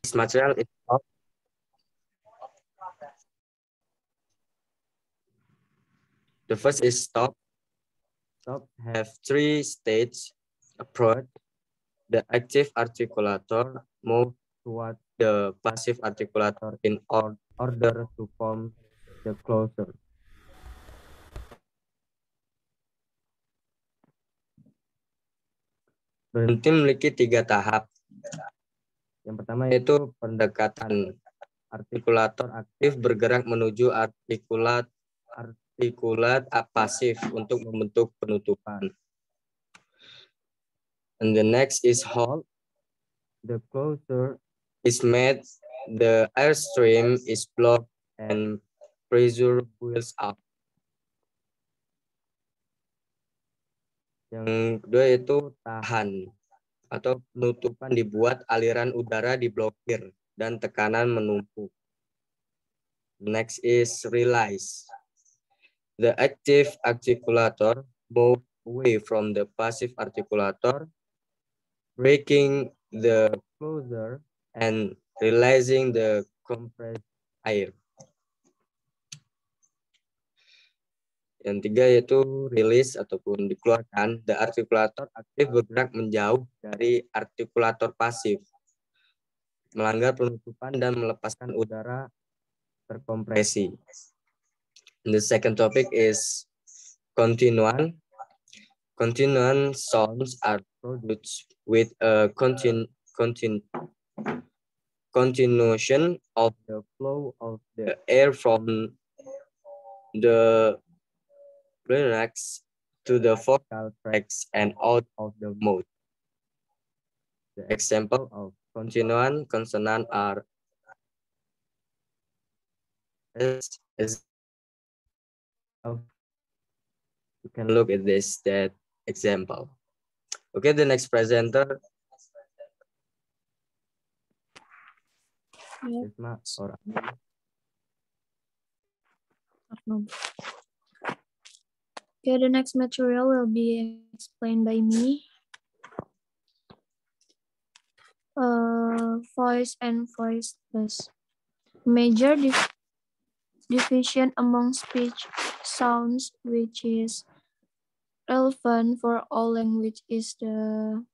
This material is stop. The first is stop. Stop have three stages. Approach. The active articulator move toward the passive articulator in order to form the closure. Berhenti memiliki 3 tahap. Yang pertama yaitu pendekatan. Artikulator aktif bergerak menuju artikulat pasif untuk membentuk penutupan. And the next is halt. The closure is made, the airstream is blocked, and pressure builds up. Yang kedua yaitu tahan atau penutupan dibuat, aliran udara diblokir dan tekanan menumpuk. Next is release. The active articulator moves away from the passive articulator, breaking the closure and releasing the compressed air. Yang tiga yaitu release ataupun dikeluarkan. The articulator aktif bergerak menjauh dari artikulator pasif, melanggar penutupan dan melepaskan udara terkompresi. And the second topic is continuan. Continuan sounds are produced with a continuation of the flow of the air from the larynx to the vocal tracts and out of the mouth. The example of continuan consonant are you can look at that example. Okay, the next presenter. Okay, the next material will be explained by me. Voice and voiceless. Major division among speech sounds which is relevant for all language is the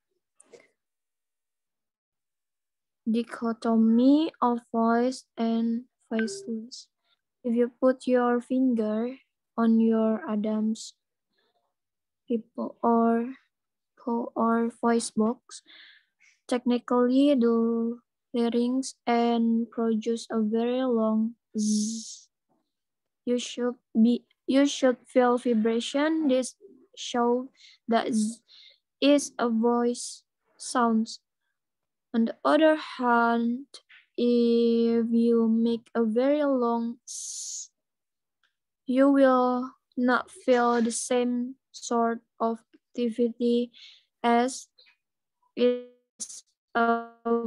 dichotomy of voice and voiceless. If you put your finger on your Adam's people or voice box, technically the larynx and produce a very long zzz. You should feel vibration. This shows that z is a voice sound. On the other hand, if you make a very long zzz, you will not feel the same sort of activity as is a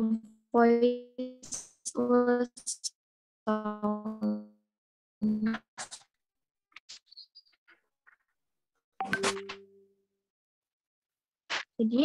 voiceless sound. Jadi,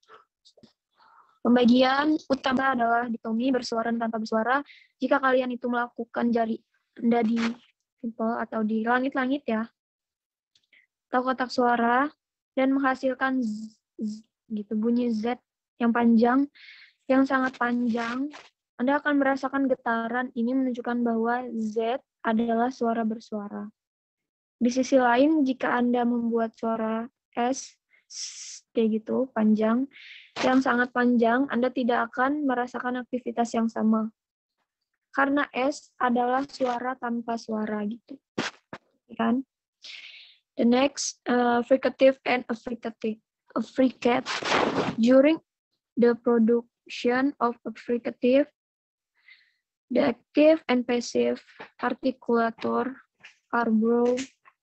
pembagian utama adalah dikotomi bersuara dan tanpa bersuara. Jika kalian itu melakukan jari Anda di simple atau di langit-langit ya, atau kotak suara, dan menghasilkan z, gitu, bunyi Z yang panjang, yang sangat panjang, Anda akan merasakan getaran. Ini menunjukkan bahwa Z adalah suara bersuara. Di sisi lain, jika Anda membuat suara S, kayak gitu, panjang, yang sangat panjang, Anda tidak akan merasakan aktivitas yang sama. Karena S adalah suara tanpa suara gitu. Kan? The next, fricative and affricative. During the production of a fricative, the active and passive articulator are both,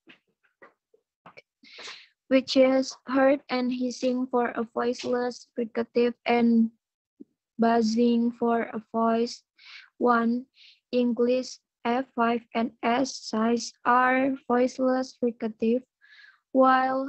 which is heard and hissing for a voiceless fricative and buzzing for a voice. 1. English F5 and S size are voiceless fricative, while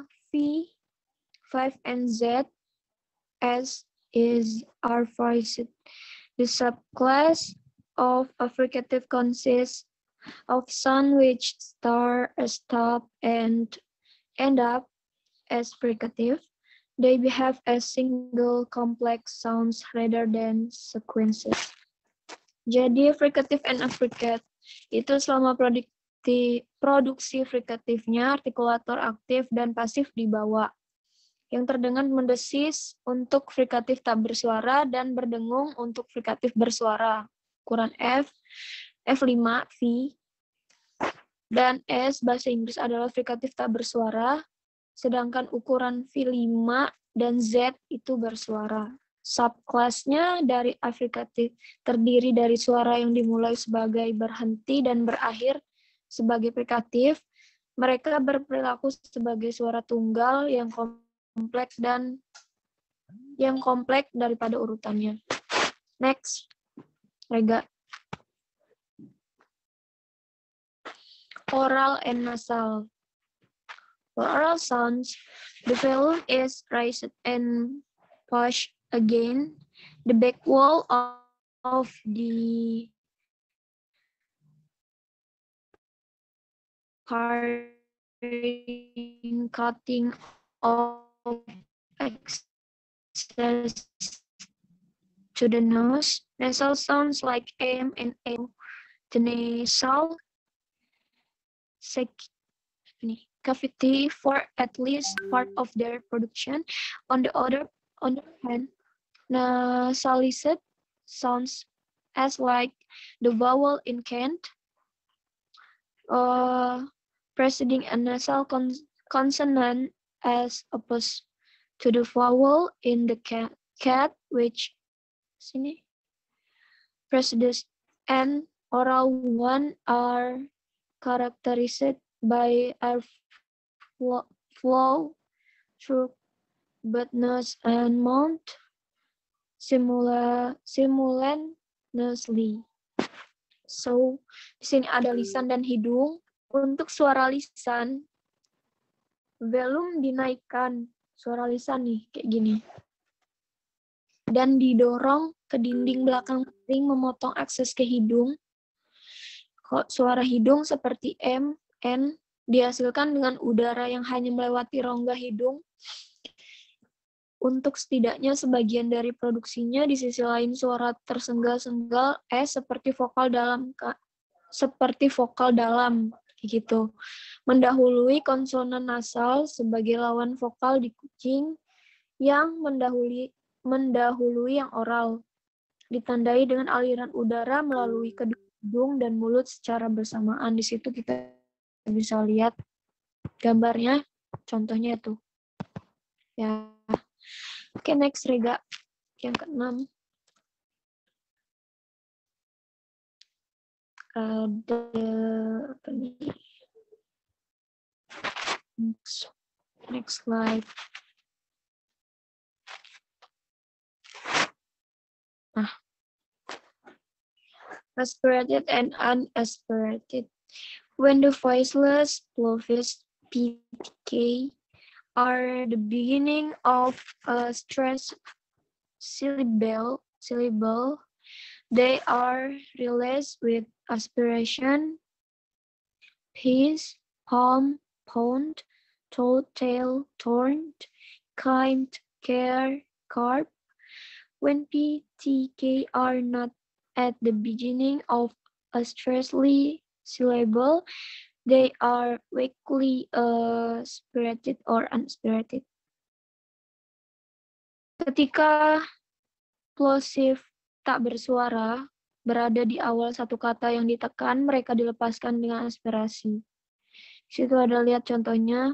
V5 and Z S are voiced. The subclass of a fricative consists of sound which start, stop, and end up as fricative. They behave as single complex sounds rather than sequences. Jadi fricative and affricate itu selama produksi frikatifnya artikulator aktif dan pasif dibawa. Yang terdengar mendesis untuk frikatif tak bersuara dan berdengung untuk frikatif bersuara. Ukuran F, F5, V, dan S bahasa Inggris adalah frikatif tak bersuara, sedangkan ukuran V5 dan Z itu bersuara. Subclassnya dari afrikatif terdiri dari suara yang dimulai sebagai berhenti dan berakhir sebagai frikatif. Mereka berperilaku sebagai suara tunggal yang kompleks daripada urutannya. Next, Rega. Oral and nasal. For oral sounds, the velum is raised and pushed again. The back wall of the cutting of access to the nose. Nasal sounds like M and L. The nasal cavity for at least part of their production. On the other hand, nasalized sounds as like the vowel in Kent, preceding a nasal consonant as opposed to the vowel in the cat, which precedes an oral one are characterized by air flow through both nose and mouth simultaneously. So, di sini ada lisan dan hidung. Untuk suara lisan, velum dinaikkan. Suara lisan nih, kayak gini. Dan didorong ke dinding belakang piring memotong akses ke hidung. Suara hidung seperti M, N, dihasilkan dengan udara yang hanya melewati rongga hidung. Untuk setidaknya sebagian dari produksinya, di sisi lain suara tersenggal-senggal S seperti vokal dalam gitu. Mendahului konsonan nasal sebagai lawan vokal di kucing yang mendahului yang oral. Ditandai dengan aliran udara melalui kedua hidung dan mulut secara bersamaan. Di situ kita bisa lihat gambarnya, contohnya itu. Ya. Oke, next Rega. Yang ke-6. Ada apa nih? Next slide. Aspirated and unaspirated. When the voiceless plosive PTK are the beginning of a stressed syllable, they are released with aspiration, piece, palm, pound, toe, tail, torn, kind, care, carp. When PTK are not at the beginning of a stressly syllable, they are weakly spirited or unspirited. Ketika plosive tak bersuara berada di awal satu kata yang ditekan, mereka dilepaskan dengan aspirasi. Di situ ada lihat contohnya.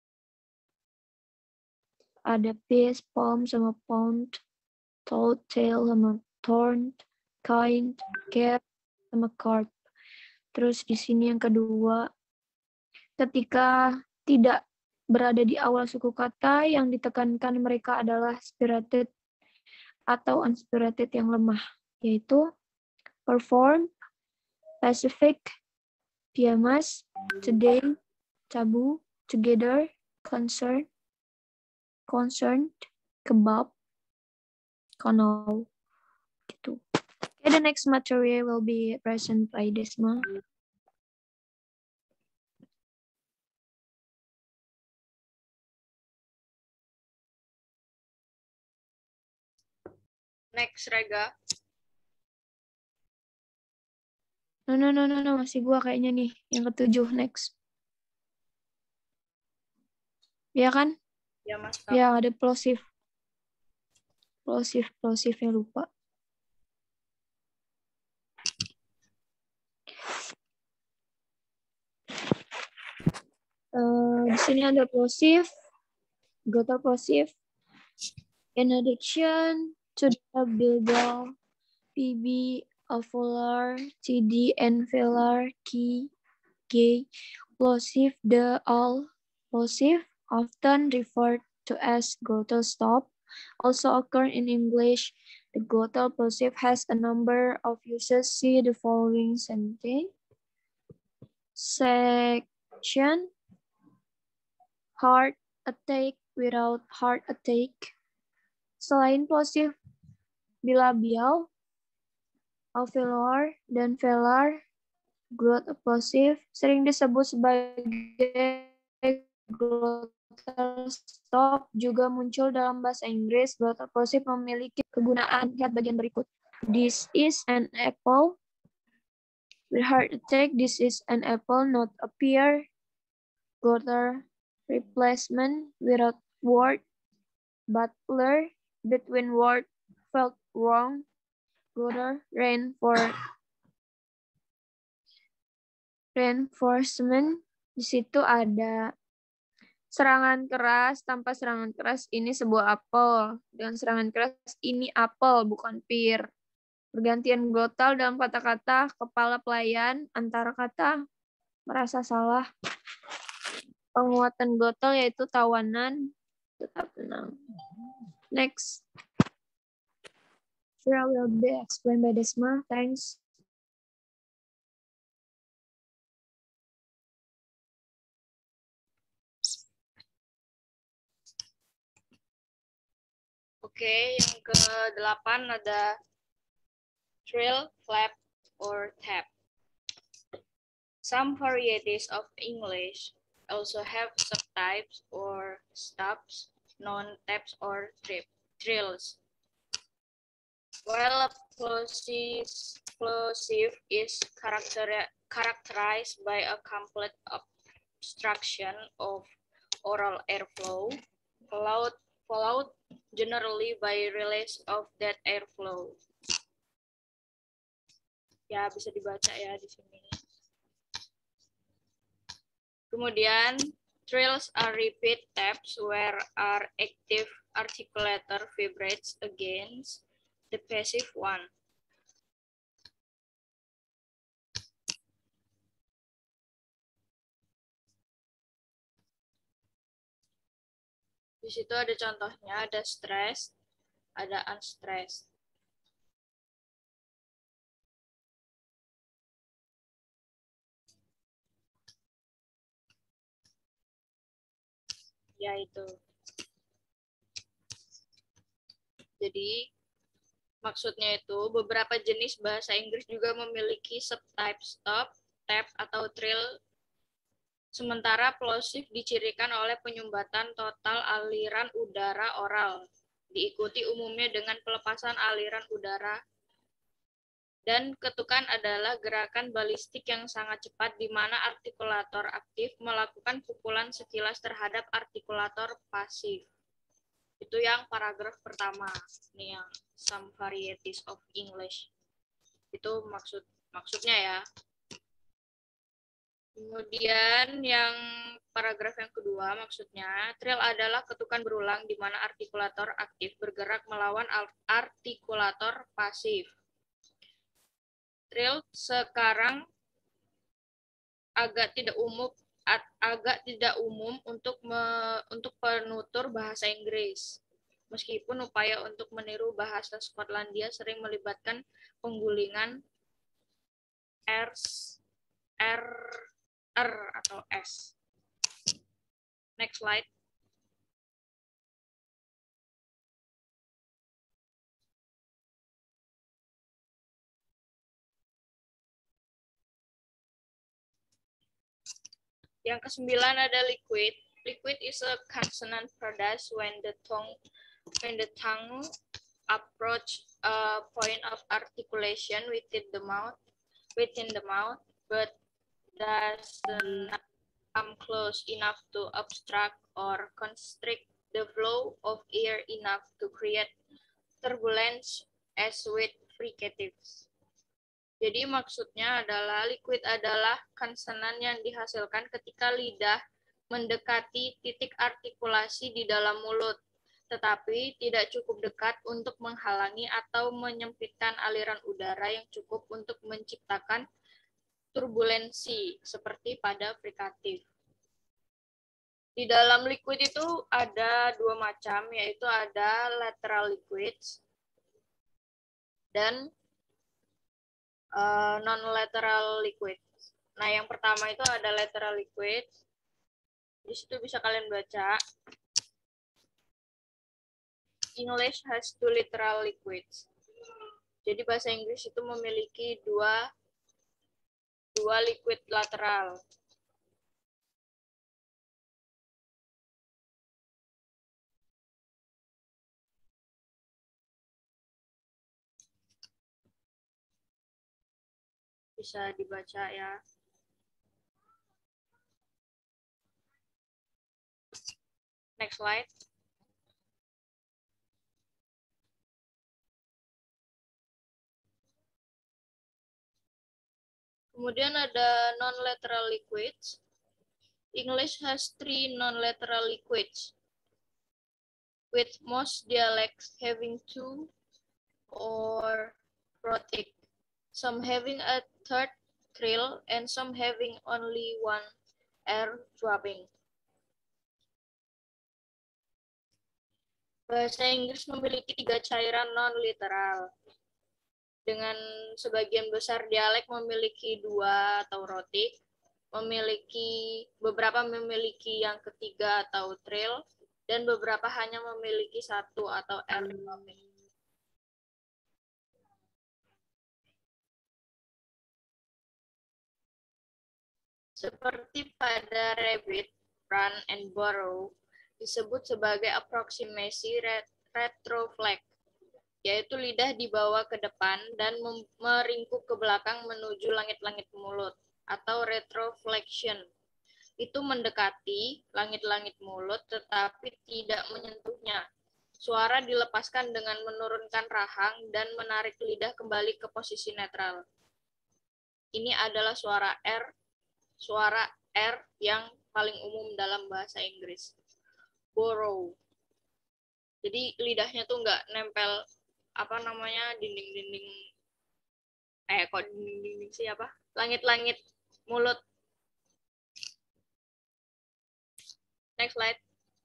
Ada piece, palm sama pound, toe, tail sama torn, kind, care sama carp. Terus di sini yang kedua, ketika tidak berada di awal suku kata, yang ditekankan mereka adalah spirited atau unspirited yang lemah, yaitu perform, pacific, piamas, today, tabu, together, concerned, kebab, kono, gitu. Okay, the next material will be present by Desma. Next, Rega. No, masih gua kayaknya nih, yang ke-7 next. Ya kan? Ya, Mas. Ya, ada plosive. Plosivnya lupa. Di sini ada plosive, glottal plosive. In addition to the bilgal, PB, alveolar, TD, and velar, G, plosive, the all plosive, often referred to as glottal stop, also occur in English. The glottal plosive has a number of uses. See the following sentence. Section, heart attack without heart attack. Selain plosive bilabial, alveolar, dan velar, glottal plosive sering disebut sebagai glottal stop, juga muncul dalam bahasa Inggris. Glottal plosive memiliki kegunaan. Lihat bagian berikut. This is an apple. With heart attack, this is an apple, not a pear. Glottal replacement without word. Butler, between word, felt wrong. Glottal reinforcement. Di situ ada serangan keras, tanpa serangan keras ini sebuah apel. Dengan serangan keras ini apel, bukan pear. Pergantian glottal dalam kata-kata kepala pelayan antara kata merasa salah. Penguatan glottal yaitu tawanan, tetap tenang. Next. Sure will be explained by Desma. Thanks. Oke, yang ke-8 ada trill, flap, or tap. Some varieties of English also have subtypes or stops, known taps or trills. While a plosive is characterized by a complete obstruction of oral airflow, followed generally by release of that airflow. Ya, bisa dibaca ya di sini. Kemudian, trills are repeat taps where our active articulator vibrates against the passive one. Di situ ada contohnya, ada stressed, ada unstressed. Ya, itu. Jadi, maksudnya itu beberapa jenis bahasa Inggris juga memiliki subtype stop, tap, atau trill. Sementara plosive dicirikan oleh penyumbatan total aliran udara oral, diikuti umumnya dengan pelepasan aliran udara. Dan ketukan adalah gerakan balistik yang sangat cepat di mana artikulator aktif melakukan pukulan sekilas terhadap artikulator pasif. Itu yang paragraf pertama. Ini yang some varieties of English. Itu maksudnya ya. Kemudian yang paragraf yang kedua maksudnya, trill adalah ketukan berulang di mana artikulator aktif bergerak melawan artikulator pasif. Trill sekarang agak tidak umum untuk penutur bahasa Inggris. Meskipun upaya untuk meniru bahasa Skotlandia sering melibatkan penggulingan R atau S. Next slide. Yang kesembilan ada liquid. Liquid is a consonant product when the tongue approach a point of articulation within the mouth, but doesn't come close enough to obstruct or constrict the flow of air enough to create turbulence as with fricatives. Jadi maksudnya adalah liquid adalah konsonan yang dihasilkan ketika lidah mendekati titik artikulasi di dalam mulut, tetapi tidak cukup dekat untuk menghalangi atau menyempitkan aliran udara yang cukup untuk menciptakan turbulensi seperti pada frikatif. Di dalam liquid itu ada dua macam, yaitu ada lateral liquids dan non-lateral liquid. Nah, yang pertama itu ada lateral liquid. Di situ bisa kalian baca. English has two lateral liquids. Jadi bahasa Inggris itu memiliki dua liquid lateral. Bisa dibaca ya. Next slide. Kemudian ada non-lateral liquids. English has three non-lateral liquids, with most dialects having two or rhotic, some having a third trill, and some having only one air dropping. Bahasa Inggris memiliki tiga cairan non-literal. Dengan sebagian besar dialek memiliki dua atau rhotic, beberapa memiliki yang ketiga atau trill, dan beberapa hanya memiliki satu atau air dropping. Seperti pada rabbit, run, and burrow, disebut sebagai approximasi retroflex, yaitu lidah dibawa ke depan dan meringkuk ke belakang menuju langit-langit mulut, atau retroflexion. Itu mendekati langit-langit mulut tetapi tidak menyentuhnya. Suara dilepaskan dengan menurunkan rahang dan menarik lidah kembali ke posisi netral. Ini adalah suara R yang paling umum dalam bahasa Inggris. Burrow. Jadi lidahnya tuh nggak nempel dinding-dinding sih langit-langit mulut. Next slide.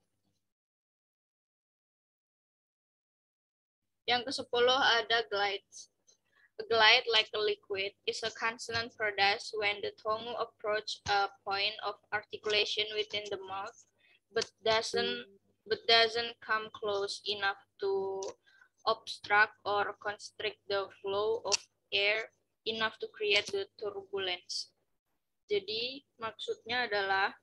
Yang ke-10 ada glides. A glide, like a liquid, is a consonant product when the tongue approach a point of articulation within the mouth, but doesn't come close enough to obstruct or constrict the flow of air enough to create the turbulence. Jadi maksudnya adalah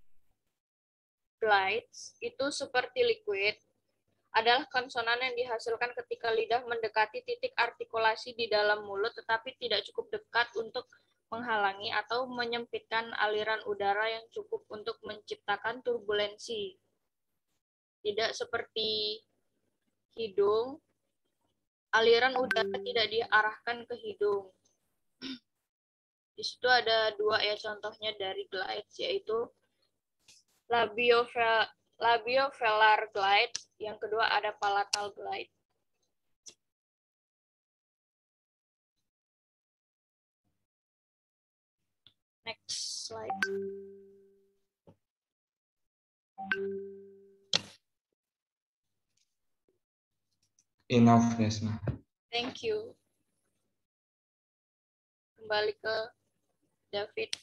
glides itu seperti liquid, adalah konsonan yang dihasilkan ketika lidah mendekati titik artikulasi di dalam mulut tetapi tidak cukup dekat untuk menghalangi atau menyempitkan aliran udara yang cukup untuk menciptakan turbulensi. Tidak seperti hidung, aliran udara tidak diarahkan ke hidung. Di situ ada dua ya contohnya dari glides, yaitu labiovelar glide, yang kedua ada palatal glide. Next slide. Enough, Desma. Thank you. Kembali ke David.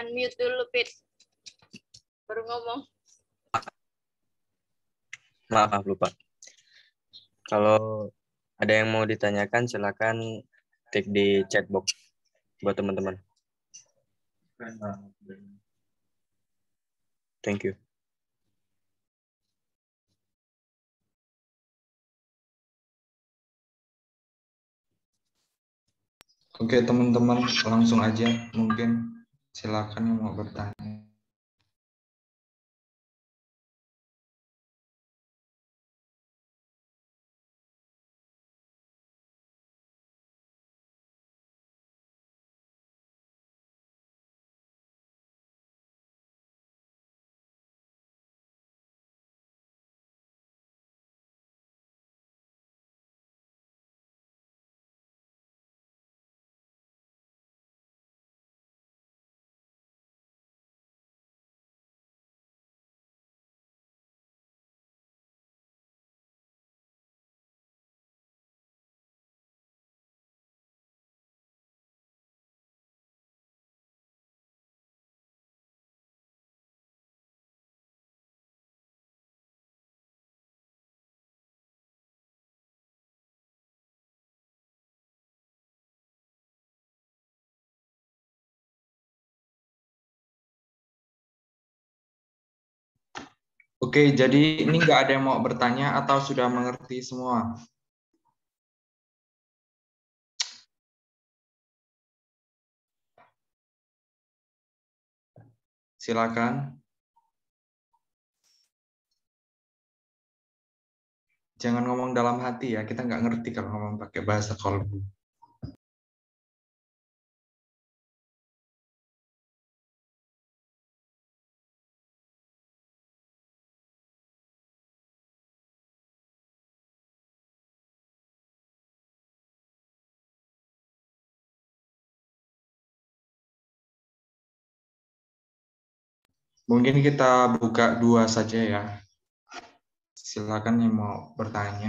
Unmute dulu, Pit. Baru ngomong. Maaf, lupa. Kalau ada yang mau ditanyakan, silakan tik di chat box buat teman-teman. Thank you. Oke teman-teman, langsung aja. Mungkin silakan yang mau bertanya. Oke, jadi ini nggak ada yang mau bertanya atau sudah mengerti semua? Silakan. Jangan ngomong dalam hati ya, kita nggak ngerti kalau ngomong pakai bahasa kolbu. Mungkin kita buka 2 saja ya. Silakan yang mau bertanya.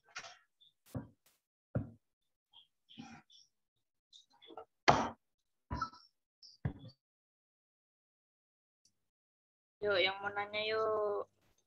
Yuk, yang mau nanya yuk.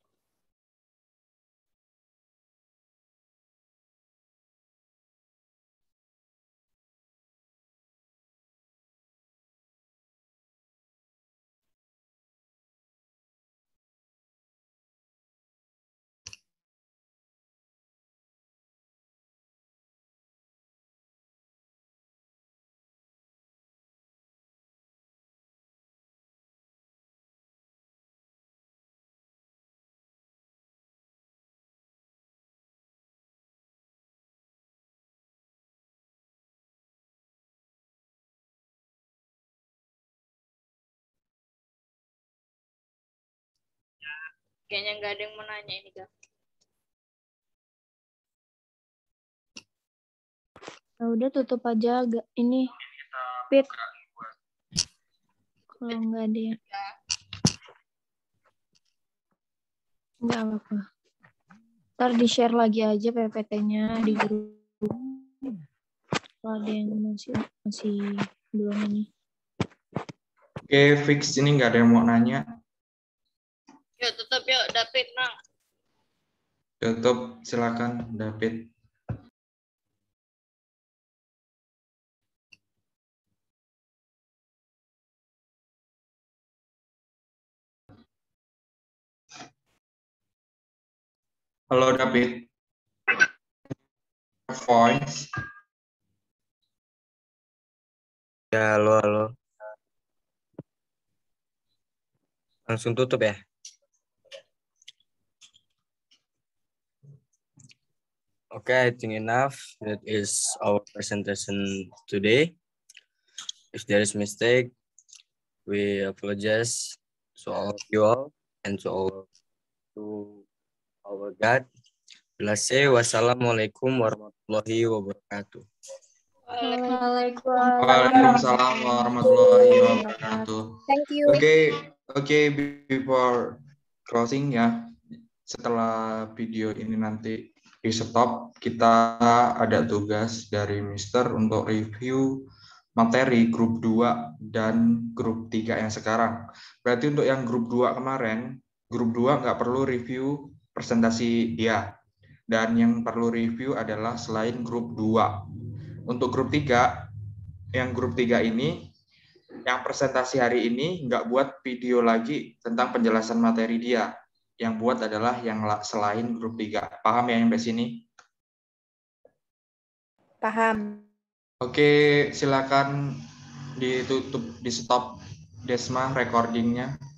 Kayaknya nggak ada yang mau nanya ini, Kak. Nah, udah tutup aja agak ini. Pit. Kalau nggak ada yang nggak apa-apa. Ntar di-share lagi aja PPT-nya di grup. Kalau ada yang masih belum ini. Oke, fix ini nggak ada yang mau nanya. Yuk, tutup yuk, David, Nang. Tutup, silakan David. Halo David. Voice. Ya, halo. Langsung tutup ya. Okay, I think enough. That is our presentation today. If there is mistake, we apologize to all of you all and to our God. Let's say wassalamualaikum warahmatullahi wabarakatuh. Waalaikumsalam warahmatullahi wabarakatuh. Thank you. Oke, before closing ya, setelah video ini nanti di stop, kita ada tugas dari Mister untuk review materi grup 2 dan grup 3 yang sekarang. Berarti untuk yang grup 2 kemarin, grup 2 nggak perlu review presentasi dia. Dan yang perlu review adalah selain grup 2. Untuk grup 3, yang grup 3 ini, yang presentasi hari ini nggak buat video lagi tentang penjelasan materi dia. Yang buat adalah yang selain grup 3. Paham ya yang sampai sini? Paham. Oke, silakan ditutup, di stop Desma recordingnya.